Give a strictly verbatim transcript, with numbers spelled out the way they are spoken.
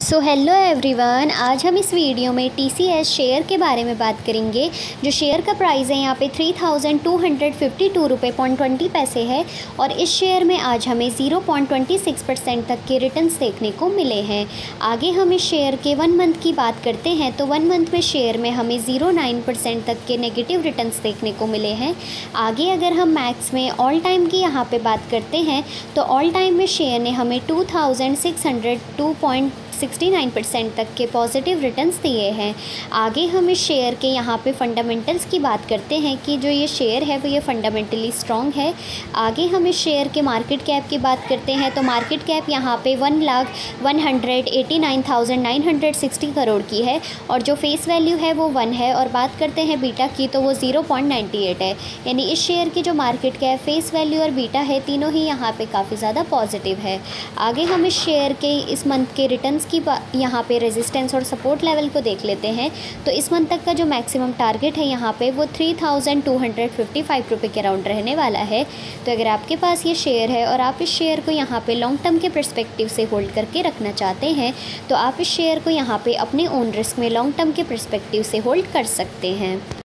So hello everyone, आज हम इस वीडियो में टी सी एस शेयर के बारे में बात करेंगे। जो शेयर का प्राइस है यहाँ पे three thousand two hundred fifty two रुपये पॉइंट ट्वेंटी पैसे है और इस शेयर में आज हमें zero point two six percent तक के रिटर्न्स देखने को मिले हैं। आगे हम इस शेयर के वन मंथ की बात करते हैं तो वन मंथ में शेयर में हमें ज़ीरो नाइन परसेंट तक के नेगेटिव रिटर्न्स देखने को मिले हैं। आगे अगर हम मैक्स में ऑल टाइम की यहाँ पे बात करते हैं तो ऑल टाइम में शेयर ने हमें two thousand six hundred two point sixty nine percent तक के पॉजिटिव रिटर्न्स दिए हैं। आगे हम इस शेयर के यहाँ पे फंडामेंटल्स की बात करते हैं कि जो ये शेयर है वो ये फंडामेंटली स्ट्रॉन्ग है। आगे हम इस शेयर के मार्केट कैप की बात करते हैं तो मार्केट कैप यहाँ पे one lakh one hundred eighty nine thousand nine hundred sixty crore की है और जो फेस वैल्यू है वो वन है। और बात करते हैं बीटा की तो वो ज़ीरो पॉइंट नाइन्टी एट है, यानी इस शेयर की जो मार्केट कैप, फेस वैल्यू और बीटा है तीनों ही यहाँ पे काफ़ी ज़्यादा पॉजिटिव है। आगे हम इस शेयर के इस मंथ के रिटर्न्स की यहाँ पे रेजिस्टेंस और सपोर्ट लेवल को देख लेते हैं तो इस मंथ तक का जो मैक्सिमम टारगेट है यहाँ पे वो three thousand two hundred fifty five रुपये के अराउंड रहने वाला है। तो अगर आपके पास ये शेयर है और आप इस शेयर को यहाँ पे लॉन्ग टर्म के पर्सपेक्टिव से होल्ड करके रखना चाहते हैं तो आप इस शेयर को यहाँ पे अपने ओन रिस्क में लॉन्ग टर्म के पर्सपेक्टिव से होल्ड कर सकते हैं।